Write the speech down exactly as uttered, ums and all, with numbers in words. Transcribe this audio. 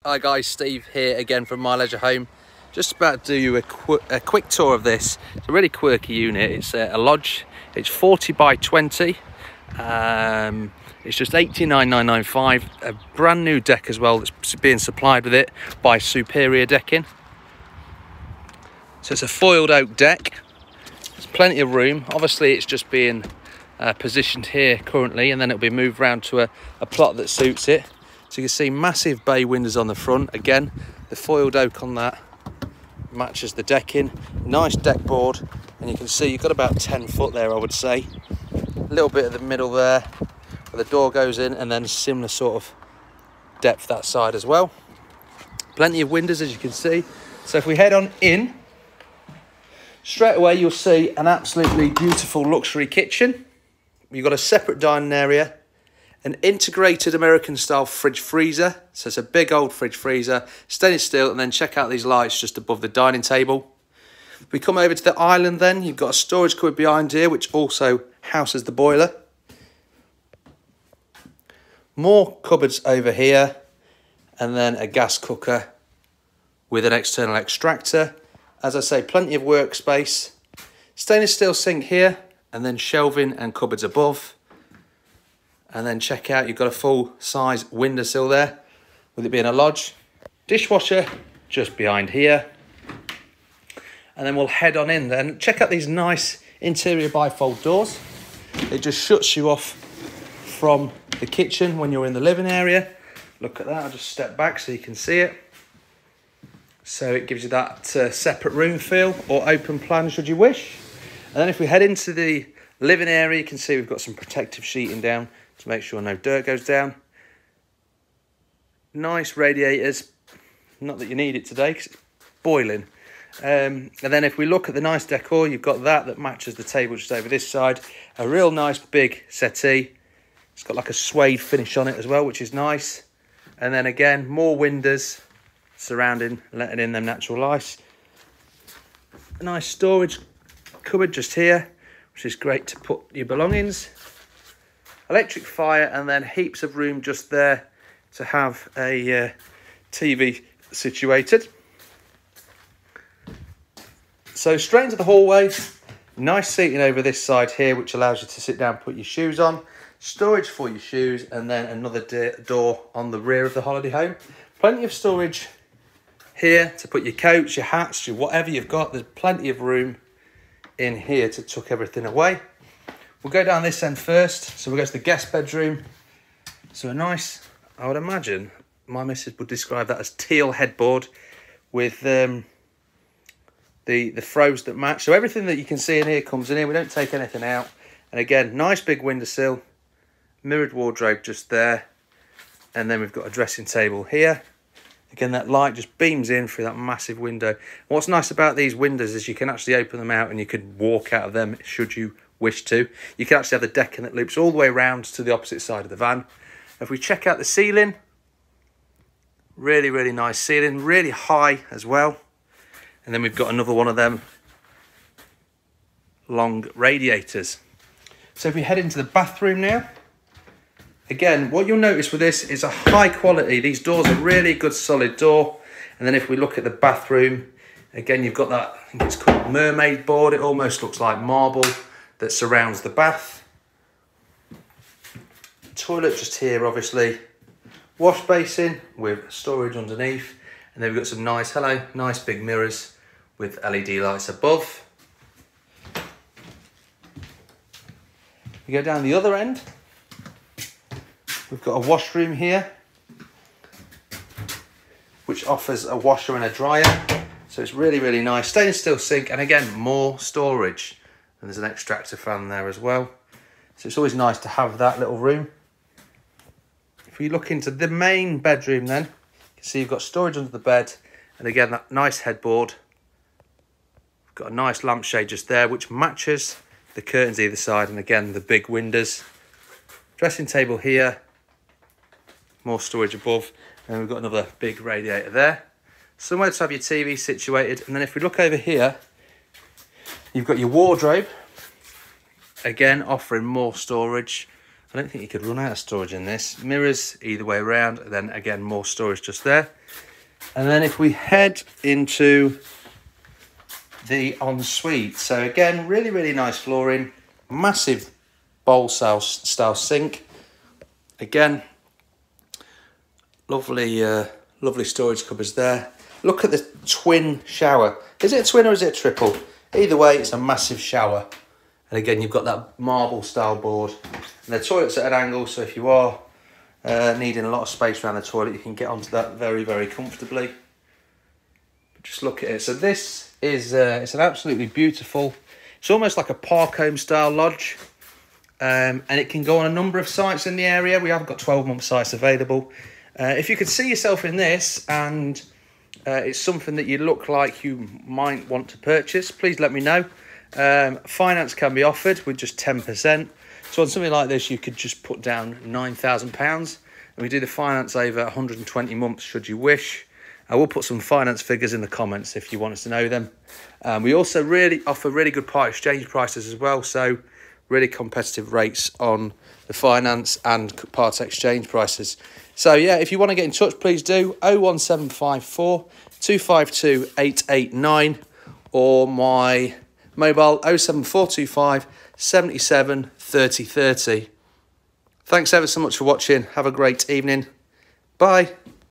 Hi guys, Steve here again from My Leisure Home. Just about to do you a, qu a quick tour of this. It's a really quirky unit. It's a, a lodge. It's forty by twenty. Um, it's just eighty-nine thousand nine hundred ninety-five. A brand new deck as well that's being supplied with it by Superior Decking. So it's a foiled oak deck. There's plenty of room. Obviously it's just being uh, positioned here currently, and then it'll be moved around to a, a plot that suits it. So you can see massive bay windows on the front. Again, the foiled oak on that matches the decking. Nice deck board, and you can see you've got about ten foot there, I would say. A little bit of the middle there where the door goes in, and then similar sort of depth that side as well. Plenty of windows, as you can see. So if we head on in, straight away you'll see an absolutely beautiful luxury kitchen. You've got a separate dining area, an integrated American style fridge freezer. So it's a big old fridge freezer, stainless steel, and then check out these lights just above the dining table. If we come over to the island then, you've got a storage cupboard behind here, which also houses the boiler. More cupboards over here, and then a gas cooker with an external extractor. As I say, plenty of workspace. Stainless steel sink here, and then shelving and cupboards above. And then check out, you've got a full size windowsill there, with it being a lodge. Dishwasher just behind here. And then we'll head on in then. Check out these nice interior bifold doors. It just shuts you off from the kitchen when you're in the living area. Look at that, I'll just step back so you can see it. So it gives you that uh, separate room feel, or open plan should you wish. And then if we head into the living area, you can see we've got some protective sheeting down to make sure no dirt goes down. Nice radiators, not that you need it today because it's boiling. Um, and then if we look at the nice decor, you've got that that matches the table just over this side. A real nice big settee. It's got like a suede finish on it as well, which is nice. And then again, more windows surrounding, letting in them natural light. A nice storage cupboard just here, which is great to put your belongings. Electric fire, and then heaps of room just there to have a uh, T V situated. So straight into the hallway, nice seating over this side here, which allows you to sit down, put your shoes on, storage for your shoes, and then another door on the rear of the holiday home. Plenty of storage here to put your coats, your hats, your whatever you've got. There's plenty of room in here to tuck everything away. We'll go down this end first. So we'll go to the guest bedroom. So a nice, I would imagine, my missus would describe that as teal headboard with um, the, the throws that match. So everything that you can see in here comes in here. We don't take anything out. And again, nice big windowsill, mirrored wardrobe just there. And then we've got a dressing table here. Again, that light just beams in through that massive window. What's nice about these windows is you can actually open them out and you could walk out of them should you wish to. You can actually have the decking that loops all the way around to the opposite side of the van. If we check out the ceiling, really, really nice ceiling, really high as well. And then we've got another one of them long radiators. So if we head into the bathroom now, again, what you'll notice with this is a high quality. These doors are really good solid door. And then if we look at the bathroom, again, you've got that, I think it's called mermaid board. It almost looks like marble that surrounds the bath. Toilet just here, obviously. Wash basin with storage underneath. And then we've got some nice, hello, nice big mirrors with L E D lights above. We go down the other end. We've got a washroom here, which offers a washer and a dryer. So it's really, really nice. Stainless steel sink, and again, more storage. And there's an extractor fan there as well. So it's always nice to have that little room. If we look into the main bedroom then, you can see you've got storage under the bed. And again, that nice headboard. We've got a nice lampshade just there, which matches the curtains either side. And again, the big windows. Dressing table here. More storage above. And we've got another big radiator there. Somewhere to have your T V situated. And then if we look over here, you've got your wardrobe. Again, offering more storage. I don't think you could run out of storage in this. Mirrors either way around, and then again more storage just there. And then if we head into the ensuite, so again, really, really nice flooring, massive bowl style, style sink. Again, lovely, uh, lovely storage cupboards there. Look at the twin shower. Is it a twin or is it a triple? Either way, it's a massive shower. And again, you've got that marble style board. And the toilet's at an angle, so if you are uh, needing a lot of space around the toilet, you can get onto that very, very comfortably. But just look at it. So this is, uh, it's an absolutely beautiful, it's almost like a park home style lodge. Um, and it can go on a number of sites in the area. We have got twelve month sites available. Uh, if you could see yourself in this and uh, it's something that you look like you might want to purchase, please let me know. Um, finance can be offered with just ten percent. So on something like this, you could just put down nine thousand pounds. And we do the finance over one hundred twenty months should you wish. I will put some finance figures in the comments if you want us to know them. Um, we also really offer really good part exchange prices as well. So really competitive rates on the finance and part exchange prices. So yeah, if you want to get in touch, please do. oh one seven five four, two five two, eight eight nine or my mobile oh seven four two five, seven seven, three oh three oh. Thanks ever so much for watching. Have a great evening. Bye.